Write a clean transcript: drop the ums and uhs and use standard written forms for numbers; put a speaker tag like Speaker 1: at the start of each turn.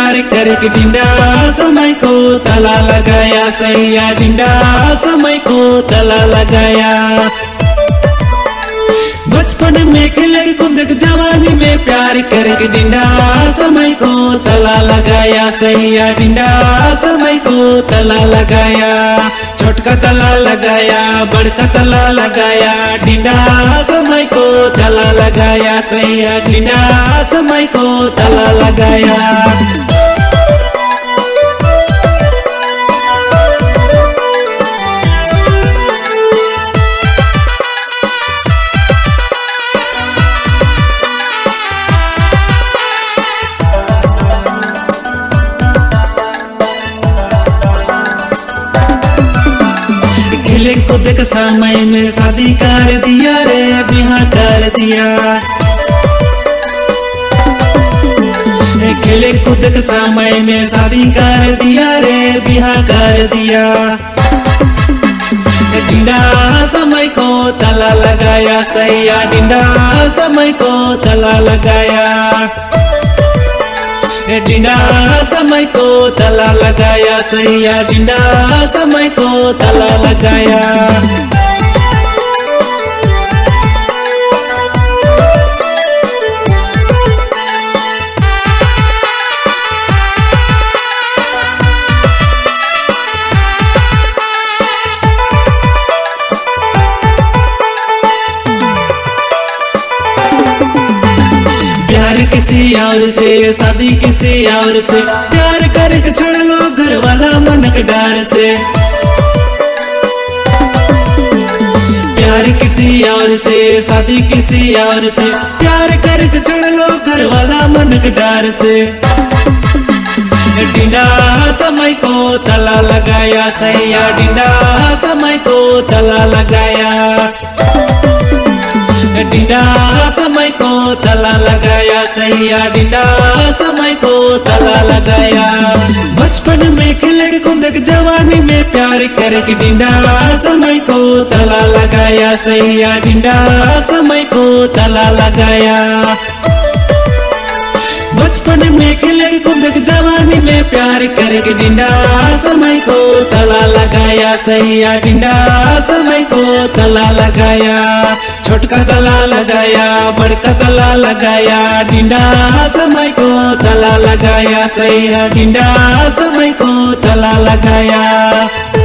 Speaker 1: प्यार करके डिंडा समय को ताला लगाया, सैया डिंडा समय को ताला लगाया। बचपन में खेले कूद जवानी में प्यार करके डिंडा समय को ताला लगाया, सैया डिंडा समय को ताला लगाया। छोटका ताला लगाया, बड़का ताला लगाया, डिंडा समय को ताला लगाया, सैया डिंडा समय को ताला लगाया। खेले कूद के समय में शादी कर दिया रे, बिहार कर दिया। खेले कूद के समय में शादी कर दिया रे, बिहार कर दिया। डिंडा समय को ताला लगाया, सैया डिंडा समय को ताला लगाया। डिंडा समय को ताला लगाया, सैया डिंडा समय को ताला लगाया। किसी और से शादी किसी और से, प्यार करके छोड़ लो घर वाला मन के डर से। प्यार किसी और से शादी किसी और से, प्यार करके छोड़ लो घर वाला मन के डर से। डिंडा समय को ताला लगाया, सैया डिंडा समय को ताला लगाया। डिंडा समय को ताला लगाया, सैया डिंडा समय को ताला लगाया। बचपन में खेले कूद जवानी में प्यार करके डिंडा समय को ताला लगाया, सैया डिंडा समय को ताला लगाया। बचपन में खेले कूद जवानी में प्यार करके डिंडा समय को ताला लगाया, सैया डिंडा समय को ताला लगाया। छोटका ताला लगाया, बड़का ताला लगाया, डिंडा समय को ताला लगाया, सैया डिंडा समय को ताला लगाया।